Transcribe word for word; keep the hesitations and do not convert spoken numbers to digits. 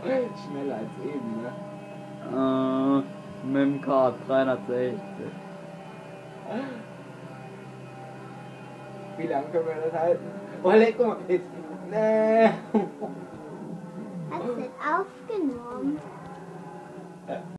Schneller als eben, ne? Äh, mit dem K dreihundertsechzig. Wie lange können wir das halten? Oh, leck mal. Jetzt. Nee. Hat es aufgenommen?